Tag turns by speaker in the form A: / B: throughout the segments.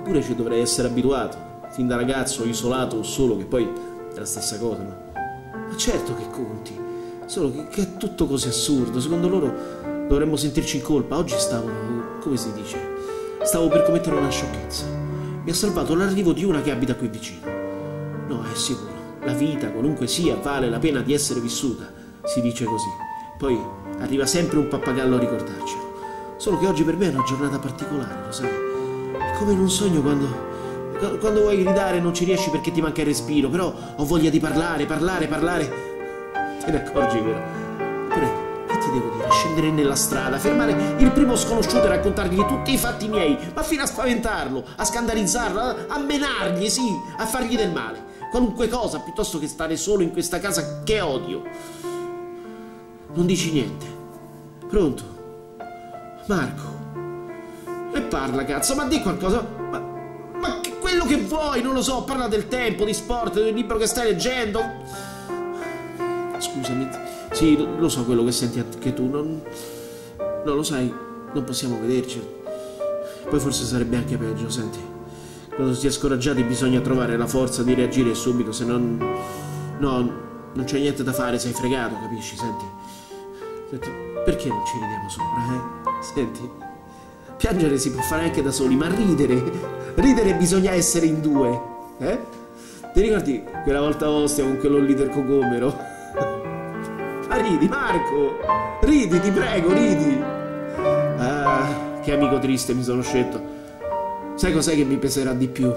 A: Eppure ci dovrei essere abituato, fin da ragazzo, isolato o solo, che poi è la stessa cosa, ma certo che conti, solo che è tutto così assurdo. Secondo loro dovremmo sentirci in colpa. Oggi stavo, come si dice, stavo per commettere una sciocchezza. Mi ha salvato l'arrivo di una che abita qui vicino. No, è sicuro, la vita, qualunque sia, vale la pena di essere vissuta, si dice così. Poi arriva sempre un pappagallo a ricordarcelo. Solo che oggi per me è una giornata particolare, lo sai? È come in un sogno quando vuoi gridare e non ci riesci perché ti manca il respiro, però ho voglia di parlare. Te ne accorgi, vero? Eppure, che ti devo dire? Scendere nella strada, fermare il primo sconosciuto e raccontargli tutti i fatti miei, ma fino a spaventarlo, a scandalizzarlo, a menargli, sì, a fargli del male. Qualunque cosa, piuttosto che stare solo in questa casa che odio. Non dici niente. Pronto? Marco? E parla, cazzo, ma di qualcosa. Ma quello che vuoi, non lo so, parla del tempo, di sport, del libro che stai leggendo. Scusami, sì, lo so quello che senti anche tu, non lo sai, non possiamo vederci. Poi forse sarebbe anche peggio, senti. Quando si è scoraggiati bisogna trovare la forza di reagire subito, se non... No, non c'è niente da fare, sei fregato, capisci? Senti, perché non ci ridiamo sopra, Senti, piangere si può fare anche da soli, ma ridere bisogna essere in due, Ti ricordi quella volta a Ostia con quello lì del cocomero? Ma ridi, Marco! Ridi, ti prego, ridi! Ah, che amico triste mi sono scelto. Sai cos'è che mi peserà di più?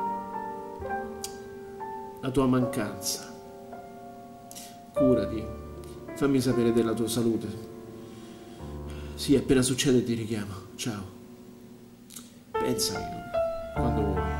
A: La tua mancanza. Curati. Fammi sapere della tua salute. Sì, appena succede ti richiamo. Ciao. Pensaci quando vuoi.